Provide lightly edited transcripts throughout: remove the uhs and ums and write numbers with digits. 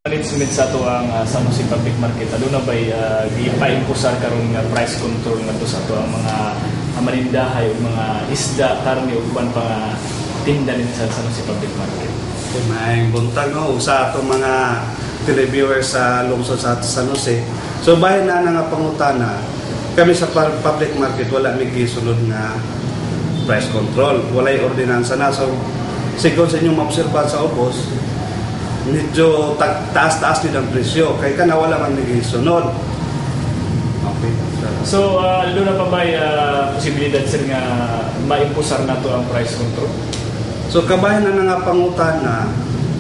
Management sa ato ang San Jose Public Market aduna bay gipa-impusar karon nga price control ngadto sa ato ang mga manindahay ug mga isda, karne ug uban pa nga tinda din sa San Jose Public Market. May buntag no sa ato mga televiewers sa lungsod sa San Jose. So bahin na nga pangutana, kami sa public market wala may gisulod nga price control, walay ordinansa na. So siguro sa inyong maobserba sa ubos, medyo taas-taas din ang presyo kaya ka nawala man nag-isunod. Okay. So, doon na pa ba posibilidad sir nga maimpusar na to ang price control? So, kabahin na nga pangutan na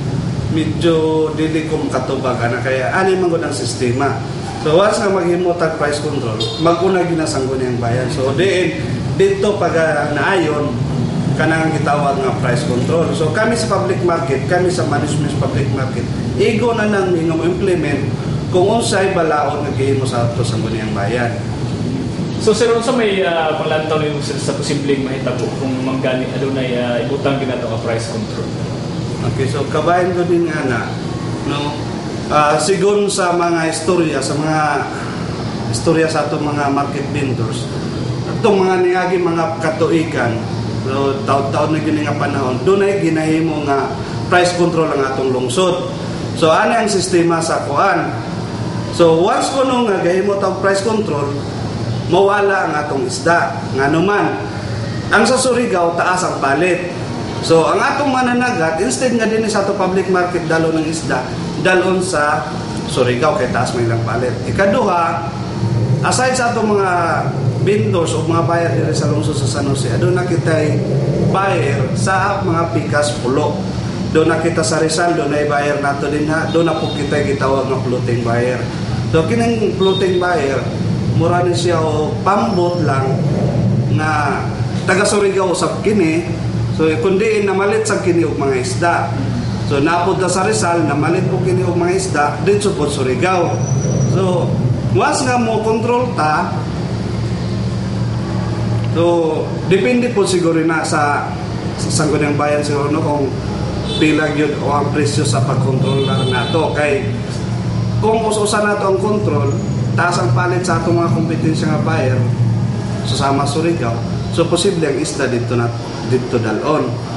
medyo dili kong katubag na kaya ani man gud ang sistema. So, once nga maghimutag price control, mag-una ginasanggo niyang bayan. So, dito pag naayon, kanang gitawag nga price control. So kami sa public market, kami sa management public market, igo na lang nga implement kung unsay balaod nga gihimo sa ato sa nguniyang bayan. So sir, unsa may panglantaw nimo sa posibleng mahitabo kung manggani adunay ibutang ginato nga price control? Okay, so kabayan ko din nga na no sigon sa mga istorya sa ato mga market vendors, atong mga niagi mga katuigan. So, taon-taon na gini nga panahon, doon ay ginahimo nga price control ang atong lungsod. So, ano ang sistema sa kuan? So, once ko nung gahimo tang price control, mawala ang atong isda. Nga naman, ang sa Surigao, taas ang palit. So, ang atong mananagat, instead nga din sa atong public market dalo ng isda, dalon sa Surigao, kay taas may lang palit. Ikaduha, aside sa atong mga vendors o mga buyer dito sa lungsod sa San Jose, doon nakita buyer sa mga pikas pulo. Doon nakita sa Rizal, doon ay buyer nato din ha. Doon na po kita gitawag ng floating buyer. So kining floating buyer, mura ni siya o pambot lang na taga Surigao usab kini. So kundi namalit sa kini og mga isda. So napod sa Rizal, namalit po kini og mga isda dito po Surigao. So once nga mo control ta, so, depende po siguro na sa sanggunang bayan siguro no, kung pila yun o ang presyo sa pag-control na ito. Kay, kung ususan na ito ang control, taas ang palit sa itong mga kompetensya nga buyer, susama Surigao, so posible ang isda dito dalon.